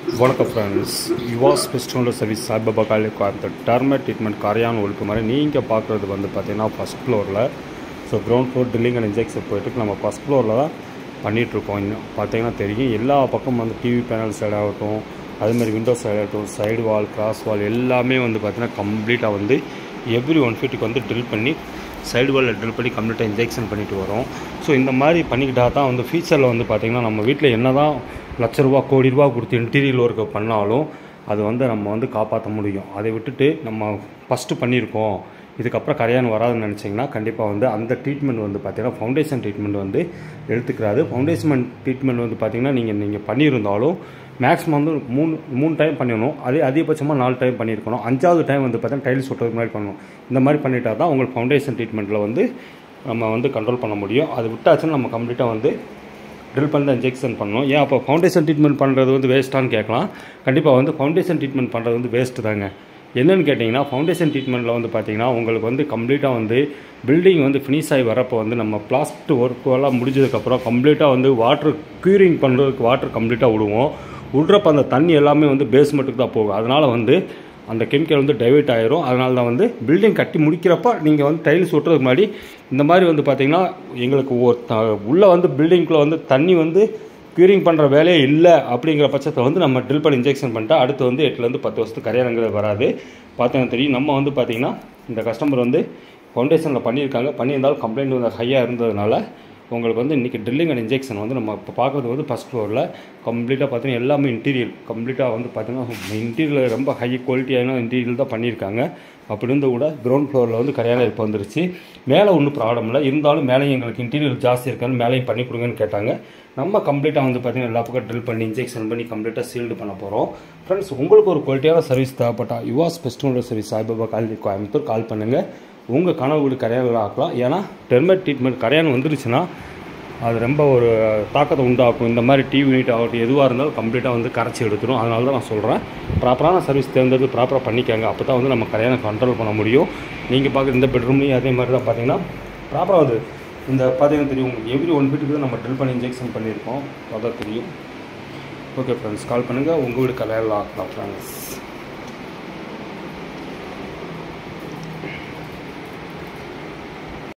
வணக்கம் friends, Yuvas best service Saibaba college அந்த termite treatment கரையான் ஒழுக்கு மாதிரி நீங்கள் பார்க்குறது வந்து பார்த்திங்கன்னா ஃபஸ்ட் ஃப்ளோரில். So ground floor drilling and injection போய்ட்டு நம்ம ஃபஸ்ட் ஃப்ளோரில் தான் பண்ணிகிட்ருக்கோம். இன்னும் பார்த்தீங்கன்னா தெரியும், எல்லா பக்கமும் வந்து டிவி பேனல் சைடு ஆகட்டும், அதுமாதிரி விண்டோ சைடு ஆகட்டும், சைடு வால், கிராஸ் வால் எல்லாமே வந்து பார்த்திங்கன்னா கம்ப்ளீட்டாக வந்து எவ்ரி 1 ஃபீட்டுக்கு வந்து ட்ரில் பண்ணி சைடு வாலில் ட்ரில் பண்ணி கம்ப்ளீட்டாக இன்ஜெக்ஷன் பண்ணிட்டு வரோம். ஸோ இந்த மாதிரி பண்ணிக்கிட்டால் தான் வந்து ஃபியூச்சரில் வந்து பார்த்திங்கன்னா நம்ம வீட்டில் என்ன தான் லட்ச ரூபா கோடி ரூபா கொடுத்து இன்டீரியர் ஒர்க்கு பண்ணாலும் அது வந்து நம்ம வந்து காப்பாற்ற முடியும். அதை விட்டுட்டு நம்ம ஃபஸ்ட்டு பண்ணியிருக்கோம், இதுக்கப்புறம் கரையான் வராதுன்னு நினச்சிங்கன்னா கண்டிப்பாக வந்து அந்த ட்ரீட்மெண்ட் வந்து பார்த்திங்கன்னா ஃபவுண்டேஷன் ட்ரீட்மெண்ட் வந்து எடுத்துக்கிறாது. ஃபவுண்டேஷன் ட்ரீட்மெண்ட் வந்து பார்த்திங்கன்னா நீங்கள் பண்ணியிருந்தாலும் மேக்ஸிமம் வந்து மூணு டைம் பண்ணிடணும். அதிகபட்சமாக 4 டைம் பண்ணியிருக்கணும். 5வது டைம் வந்து பார்த்தீங்கன்னா டைல்ஸ் ஒட்டுறதுக்கு முன்னாடி பண்ணணும். இந்த மாதிரி பண்ணிட்டா தான் உங்களுக்கு ஃபவுண்டேஷன் ட்ரீட்மெண்ட்டில் வந்து நம்ம வந்து கண்ட்ரோல் பண்ண முடியும். அது விட்டாச்சுன்னா நம்ம கம்ப்ளீட்டாக வந்து ட்ரில் பண்ணி தான் இன்ஜெக்ஷன் பண்ணணும். ஏன் அப்போ ஃபவுண்டேஷன் ட்ரீட்மெண்ட் பண்ணுறது வந்து வேஸ்ட்டான்னு கேட்கலாம். கண்டிப்பாக வந்து ஃபவுண்டேஷன் ட்ரீட்மெண்ட் பண்ணுறது வந்து வேஸ்ட்டு தாங்க. என்னென்னு கேட்டிங்கன்னா, ஃபவுண்டேஷன் ட்ரீட்மெண்ட்டில் வந்து பார்த்திங்கன்னா உங்களுக்கு வந்து கம்ப்ளீட்டாக வந்து பில்டிங் வந்து ஃபினிஷ் ஆகி வரப்போ வந்து நம்ம பிளாஸ்டிக் ஒர்க்கெல்லாம் முடிஞ்சதுக்கப்புறம் கம்ப்ளீட்டாக வந்து வாட்டர் க்யூரிங் பண்ணுறதுக்கு வாட்டர் கம்ப்ளீட்டாக விடுவோம். விட்றப்ப அந்த தண்ணி எல்லாமே வந்து பேஸ்மெண்ட்டுக்கு தான் போகும். அதனால் வந்து அந்த கெமிக்கல் வந்து டைவர்ட் ஆகிரும். அதனால தான் வந்து பில்டிங் கட்டி முடிக்கிறப்ப நீங்கள் வந்து டைல்ஸ் ஒட்டுறதுக்கு முன்னாடி இந்த மாதிரி வந்து பார்த்திங்கன்னா எங்களுக்கு உள்ளே வந்து பில்டிங்குள்ளே வந்து தண்ணி வந்து க்யூரிங் பண்ணுற வேலையே இல்லை அப்படிங்கிற பட்சத்தில் வந்து நம்ம ட்ரில் பண்ணி இன்ஜெக்ஷன் பண்ணிட்டா அடுத்து வந்து 8லேருந்து 10 வருஷத்துக்கு கரையானங்கிறது வராது. பார்த்தீங்கன்னா தெரியும். நம்ம வந்து பார்த்திங்கன்னா இந்த கஸ்டமர் வந்து ஃபவுண்டேஷனில் பண்ணியிருந்தாலும் கம்ப்ளைண்ட் வந்து ஹையாக இருந்ததுனால உங்களுக்கு வந்து இன்றைக்கி ட்ரில்லிங் அண்ட் இன்ஜெக்ஷன் வந்து நம்ம இப்போ பார்க்குறது வந்து ஃபஸ்ட் ஃப்ளோரில் கம்ப்ளீட்டாக பார்த்தீங்கன்னா எல்லாமே இன்டீரியர் கம்ப்ளீட்டாக வந்து பார்த்திங்கன்னா இன்டீரியரில் ரொம்ப ஹை குவாலிட்டியான இன்டீரியர் தான் பண்ணியிருக்காங்க. அப்படி இருந்து கூட கிரவுண்ட் ஃப்ளோரில் வந்து கரையான இப்போ வந்துருச்சு. மேலே ஒன்றும் ப்ராப்ளம் இல்லை, இருந்தாலும் மேலே எங்களுக்கு இன்டீரியர் ஜாஸ்தி இருக்கான்னு மேலேயும் பண்ணி கொடுங்கன்னு கேட்டாங்க. நம்ம கம்ப்ளீட்டாக வந்து பார்த்திங்கன்னா எல்லா பக்கம் ட்ரில் பண்ணி இன்ஜெக்ஷன் பண்ணி கம்ப்ளீட்டாக சீல்டு பண்ண போகிறோம். ஃப்ரெண்ட்ஸ், உங்களுக்கு ஒரு குவாலிட்டியான சர்வீஸ் தேவைப்பட்டால் Yuvas best service Saibaba college Coimbatore call பண்ணுங்கள். உங்கள் கனவு வீடு கரையான்கள் ஆக்கலாம். ஏன்னா டெர்மைட் ட்ரீட்மெண்ட் கரையான் வந்துருச்சுன்னா அது ரொம்ப ஒரு தாக்கத்தை உண்டாக்கும். இந்த மாதிரி டிவி யூனிட் ஆகட்டும் எதுவாக இருந்தாலும் கம்ப்ளீட்டாக வந்து கரைச்சி எடுத்துடும். அதனால தான் நான் சொல்கிறேன், ப்ராப்பரான சர்வீஸ் தேர்ந்தெடுத்து ப்ராப்பராக பண்ணிக்காங்க. அப்போ தான் வந்து நம்ம கரையானை கண்ட்ரோல் பண்ண முடியும். நீங்கள் பார்க்குற இந்த பெட்ரூம்லேயும் அதே மாதிரி தான் பார்த்தீங்கன்னா ப்ராப்பராக வந்து இந்த பார்த்தீங்கன்னா தெரியும், எவ்ரி 1 ஃபீட்டுக்கு தான் நம்ம ட்ரில் பண்ணி இன்ஜெக்ஷன் பண்ணியிருக்கோம். அதான் தெரியும். ஓகே ஃப்ரெண்ட்ஸ், கால் பண்ணுங்கள். உங்கள் வீடு கரையானில் ஆக்கலாம் ஃப்ரெண்ட்ஸ்.